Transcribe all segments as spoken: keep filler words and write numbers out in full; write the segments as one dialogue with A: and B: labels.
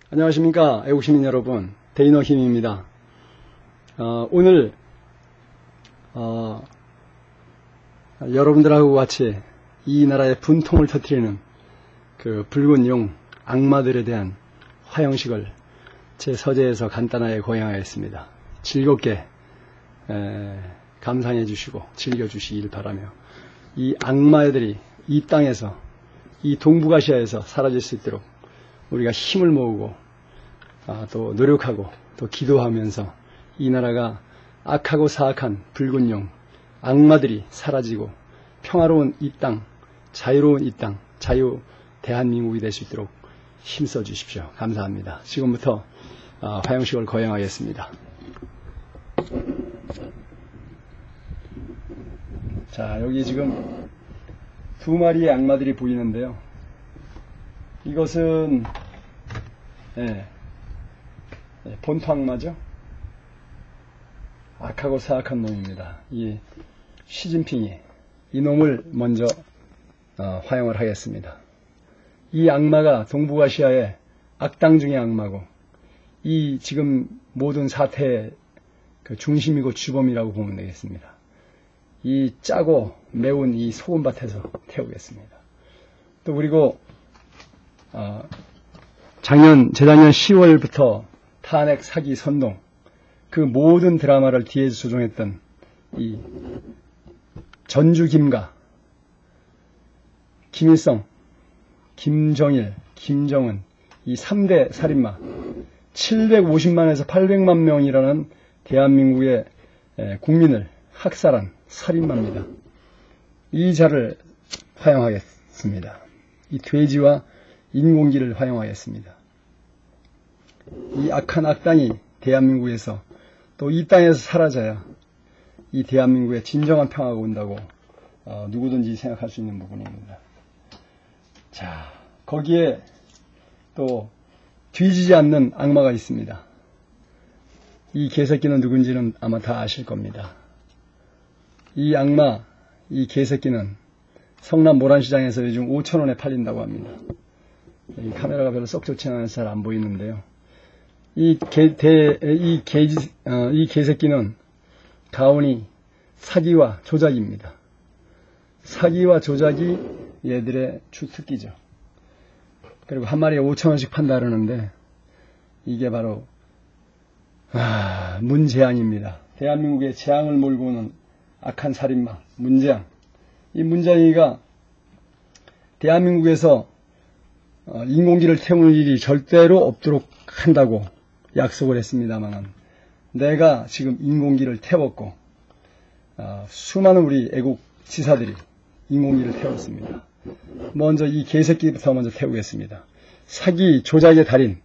A: 안녕하십니까 애국시민 여러분, 데이너힘입니다. 어, 오늘 어, 여러분들하고 같이 이 나라의 분통을 터뜨리는 그 붉은 용 악마들에 대한 화형식을 제 서재에서 간단하게 거행하였습니다. 즐겁게 에, 감상해 주시고 즐겨 주시길 바라며 이 악마들이 이 땅에서, 이 동북아시아에서 사라질 수 있도록 우리가 힘을 모으고 아, 또 노력하고 또 기도하면서 이 나라가 악하고 사악한 붉은 용 악마들이 사라지고 평화로운 이 땅, 자유로운 이 땅, 자유 대한민국이 될 수 있도록 힘써 주십시오. 감사합니다. 지금부터 아, 화형식을 거행하겠습니다. 자, 여기 지금 두 마리의 악마들이 보이는데요. 이것은 예, 예, 본토 악마죠. 악하고 사악한 놈입니다. 이 시진핑이 이 놈을 먼저 어, 화형을 하겠습니다. 이 악마가 동북아시아의 악당 중의 악마고 이 지금 모든 사태의 그 중심이고 주범이라고 보면 되겠습니다. 이 짜고 매운 이 소금밭에서 태우겠습니다. 또 그리고 어, 작년, 재작년 시월부터 탄핵, 사기, 선동 그 모든 드라마를 뒤에서 조종했던 이 전주 김가, 김일성, 김정일, 김정은 이 삼 대 살인마 칠백오십만에서 팔백만 명이라는 대한민국의 국민을 학살한 살인마입니다. 이 자를 화형하겠습니다. 이 돼지와 인공기를 화형하였습니다. 이 악한 악당이 대한민국에서 또 이 땅에서 사라져야 이 대한민국에 진정한 평화가 온다고 어, 누구든지 생각할 수 있는 부분입니다. 자, 거기에 또 뒤지지 않는 악마가 있습니다. 이 개새끼는 누군지는 아마 다 아실 겁니다. 이 악마, 이 개새끼는 성남 모란시장에서 요즘 오천 원에 팔린다고 합니다. 이 카메라가 별로 썩 좋지 않아서 잘 안 보이는데요. 이 개, 대, 이 개, 어, 이 개새끼는 가온이 사기와 조작입니다. 사기와 조작이 얘들의 주특기죠. 그리고 한 마리에 오천 원씩 판다 그러는데 이게 바로 아, 문재앙입니다. 대한민국의 재앙을 몰고 오는 악한 살인마 문재앙. 이 문재앙이가 대한민국에서 어, 인공기를 태우는 일이 절대로 없도록 한다고 약속을 했습니다만 내가 지금 인공기를 태웠고 어, 수많은 우리 애국 지사들이 인공기를 태웠습니다. 먼저 이 개새끼부터 먼저 태우겠습니다. 사기 조작의 달인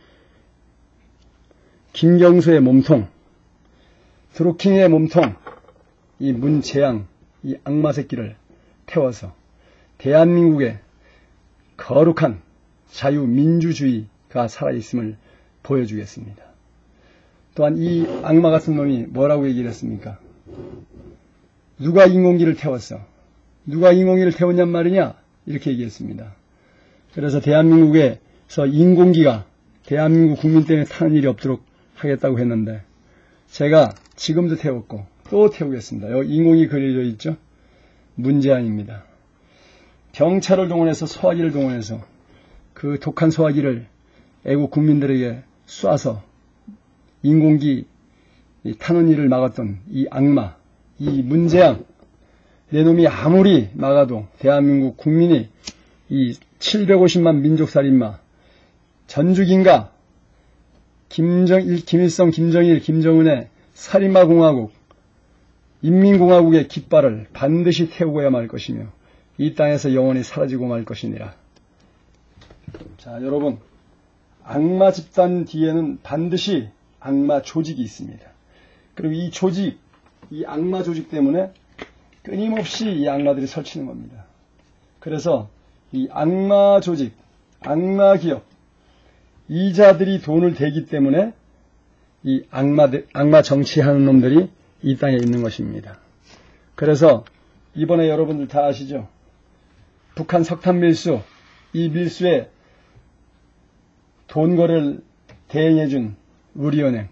A: 김경수의 몸통, 드루킹의 몸통, 이 문재앙, 이 악마 새끼를 태워서 대한민국의 거룩한 자유민주주의가 살아있음을 보여주겠습니다. 또한 이 악마 같은 놈이 뭐라고 얘기를 했습니까? 누가 인공기를 태웠어? 누가 인공기를 태웠냔 말이냐? 이렇게 얘기했습니다. 그래서 대한민국에서 인공기가 대한민국 국민 때문에 타는 일이 없도록 하겠다고 했는데 제가 지금도 태웠고 또 태우겠습니다. 여기 인공이 그려져 있죠? 문재앙입니다. 경찰을 동원해서 소화기를 동원해서 그 독한 소화기를 애국 국민들에게 쏴서 인공기 타는 일을 막았던 이 악마, 이 문재앙, 내 놈이 아무리 막아도 대한민국 국민이 이 칠백오십만 민족살인마 전주김가, 김정일, 김일성, 김정일, 김정은의 살인마공화국, 인민공화국의 깃발을 반드시 태우고야 말 것이며 이 땅에서 영원히 사라지고 말 것이니라. 자, 여러분, 악마 집단 뒤에는 반드시 악마 조직이 있습니다. 그리고 이 조직, 이 악마 조직 때문에 끊임없이 이 악마들이 설치는 겁니다. 그래서 이 악마 조직, 악마 기업, 이자들이 돈을 대기 때문에 이 악마, 악마 정치하는 놈들이 이 땅에 있는 것입니다. 그래서 이번에 여러분들 다 아시죠? 북한 석탄 밀수, 이 밀수에 돈 거래를 대행해준 우리은행,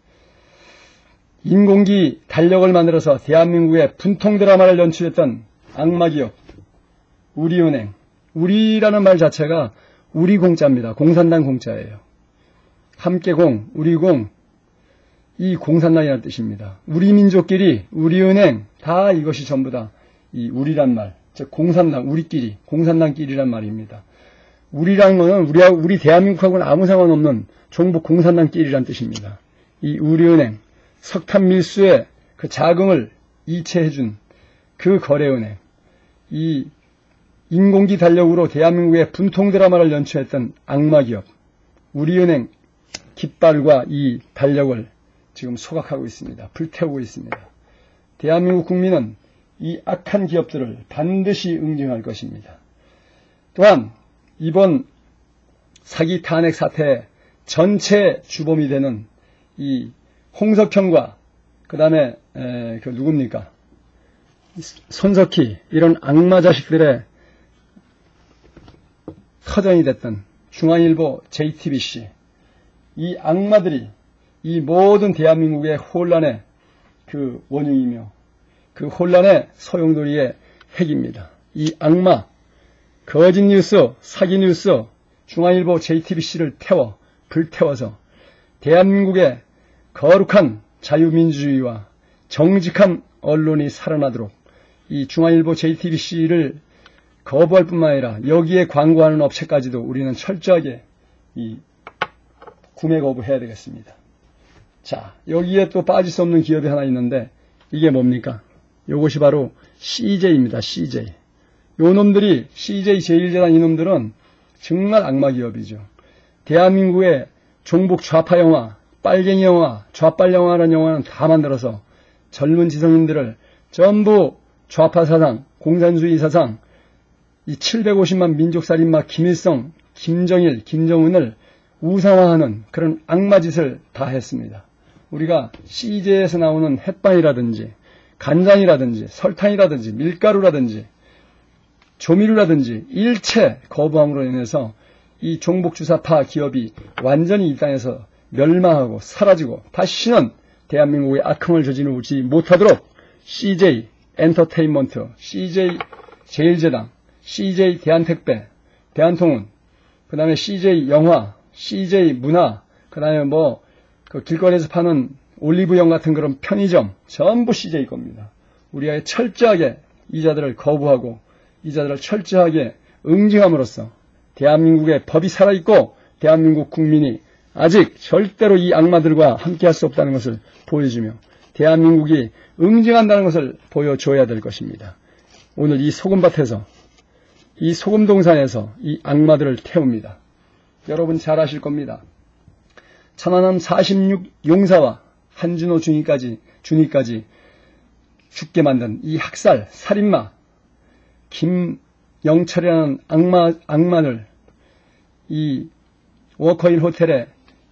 A: 인공기 달력을 만들어서 대한민국의 분통 드라마를 연출했던 악마기업 우리은행. 우리라는 말 자체가 우리 공짜입니다. 공산당 공짜예요. 함께 공, 우리 공, 이 공산당이라는 뜻입니다. 우리 민족끼리, 우리은행, 다 이것이 전부 다 이 우리란 말, 즉 공산당, 우리끼리, 공산당끼리란 말입니다. 우리라는 것은 우리, 우리 대한민국하고는 아무 상관없는 종북 공산당끼리란 뜻입니다. 이 우리은행, 석탄 밀수의 그 자금을 이체해준 그 거래은행, 이 인공기 달력으로 대한민국의 분통 드라마를 연출했던 악마기업 우리은행 깃발과 이 달력을 지금 소각하고 있습니다. 불태우고 있습니다. 대한민국 국민은 이 악한 기업들을 반드시 응징할 것입니다. 또한 이번 사기 탄핵 사태의 전체 주범이 되는 이 홍석현과 그 다음에 그 누굽니까? 손석희, 이런 악마 자식들의 터전이 됐던 중앙일보, 제이티비씨, 이 악마들이 이 모든 대한민국의 혼란의 그 원흉이며 그 혼란의 소용돌이의 핵입니다. 이 악마, 거짓 뉴스, 사기 뉴스, 중앙일보, 제이티비씨를 태워, 불태워서 대한민국의 거룩한 자유민주주의와 정직한 언론이 살아나도록 이 중앙일보, 제이티비씨를 거부할 뿐만 아니라 여기에 광고하는 업체까지도 우리는 철저하게 이 구매 거부해야 되겠습니다. 자, 여기에 또 빠질 수 없는 기업이 하나 있는데 이게 뭡니까? 이것이 바로 씨제이입니다. 씨제이. 요 놈들이 씨제이 제일제당 이놈들은 정말 악마 기업이죠. 대한민국의 종북 좌파 영화, 빨갱이 영화, 좌빨 영화라는 영화는 다 만들어서 젊은 지성인들을 전부 좌파 사상, 공산주의 사상, 이 칠백오십만 민족살인마 김일성, 김정일, 김정은을 우상화하는 그런 악마짓을 다 했습니다. 우리가 씨제이에서 나오는 햇반이라든지 간장이라든지 설탕이라든지 밀가루라든지 조미료라든지 일체 거부함으로 인해서 이 종북주사파 기업이 완전히 이 땅에서 멸망하고 사라지고 다시는 대한민국의 악행을 저지르지 못하도록 씨제이 엔터테인먼트, 씨제이 제일제당, 씨제이 대한택배, 대한통운, 그 다음에 씨제이 영화, 씨제이 문화, 그 다음에 뭐 그 길거리에서 파는 올리브영 같은 그런 편의점 전부 씨제이 겁니다. 우리가 철저하게 이자들을 거부하고 이자들을 철저하게 응징함으로써 대한민국의 법이 살아있고 대한민국 국민이 아직 절대로 이 악마들과 함께할 수 없다는 것을 보여주며 대한민국이 응징한다는 것을 보여줘야 될 것입니다. 오늘 이 소금밭에서 이 소금동산에서 이 악마들을 태웁니다. 여러분 잘 아실 겁니다. 천안함 사십육 용사와 한준호 중위까지, 준위까지 죽게 만든 이 학살, 살인마, 김영철이라는 악마, 악마를 이 워커힐 호텔에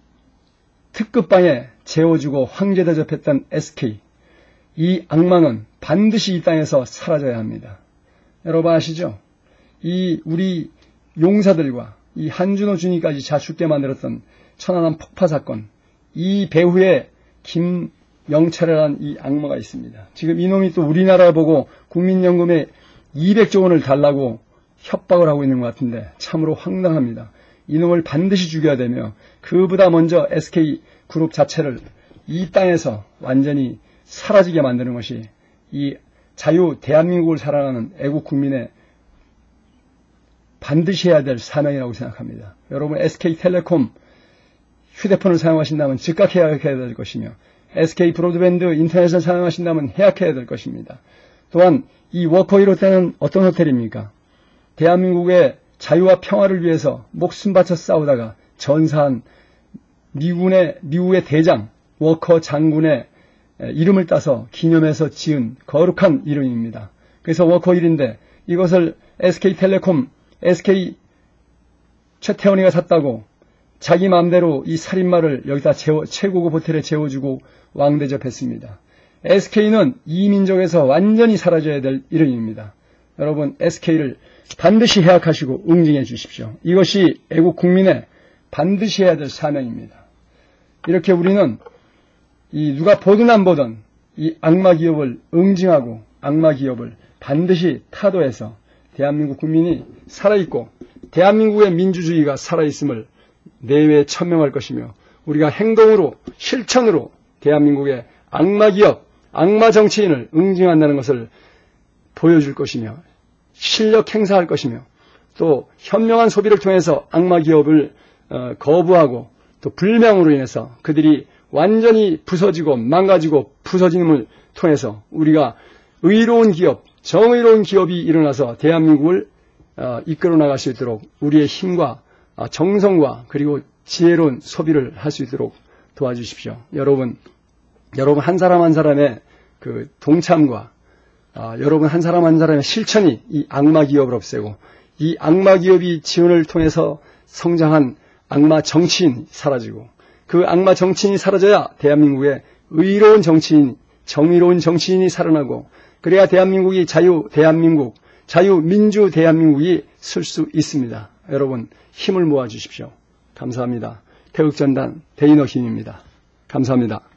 A: 특급방에 재워주고 황제 대접했던 에스케이, 이 악마는 반드시 이 땅에서 사라져야 합니다. 여러분 아시죠? 이 우리 용사들과 이 한준호 중위까지 자 죽게 만들었던 천안함 폭파 사건, 이 배후에 김영철이라는 이 악마가 있습니다. 지금 이놈이 또 우리나라를 보고 국민연금에 이백조 원을 달라고 협박을 하고 있는 것 같은데 참으로 황당합니다. 이놈을 반드시 죽여야 되며 그보다 먼저 에스케이 그룹 자체를 이 땅에서 완전히 사라지게 만드는 것이 이 자유 대한민국을 살아가는 애국 국민의 반드시 해야 될 사명이라고 생각합니다. 여러분 에스케이텔레콤 휴대폰을 사용하신다면 즉각 해약해야 될 것이며 에스케이 브로드밴드 인터넷을 사용하신다면 해약해야 될 것입니다. 또한 이 워커힐 호텔은 어떤 호텔입니까? 대한민국의 자유와 평화를 위해서 목숨 바쳐 싸우다가 전사한 미군의, 미국의 대장 워커 장군의 이름을 따서 기념해서 지은 거룩한 이름입니다. 그래서 워커힐인데 이것을 에스케이텔레콤, 에스케이 최태원이가 샀다고 자기 마음대로 이 살인마를 여기다 재워, 최고급 호텔에 재워주고 왕대접했습니다. 에스케이는 이 민족에서 완전히 사라져야 될 이름입니다. 여러분 에스케이를 반드시 해약하시고 응징해 주십시오. 이것이 애국 국민의 반드시 해야 될 사명입니다. 이렇게 우리는 이 누가 보든 안 보든 이 악마 기업을 응징하고 악마 기업을 반드시 타도해서 대한민국 국민이 살아있고 대한민국의 민주주의가 살아있음을 내외에 천명할 것이며 우리가 행동으로 실천으로 대한민국의 악마 기업, 악마 정치인을 응징한다는 것을 보여줄 것이며 실력 행사할 것이며 또 현명한 소비를 통해서 악마 기업을 어, 거부하고 또 불명으로 인해서 그들이 완전히 부서지고 망가지고 부서짐을 통해서 우리가 의로운 기업, 정의로운 기업이 일어나서 대한민국을 어, 이끌어 나갈 수 있도록 우리의 힘과 어, 정성과 그리고 지혜로운 소비를 할 수 있도록 도와주십시오. 여러분, 여러분 한 사람 한 사람의 그 동참과 어, 여러분 한 사람 한 사람의 실천이 이 악마 기업을 없애고 이 악마 기업이 지원을 통해서 성장한 악마 정치인이 사라지고 그 악마 정치인이 사라져야 대한민국의 의로운 정치인, 정의로운 정치인이 살아나고 그래야 대한민국이 자유 대한민국, 자유민주 대한민국이 설 수 있습니다. 여러분 힘을 모아주십시오. 감사합니다. 태극전단 데이너 김입니다. 감사합니다.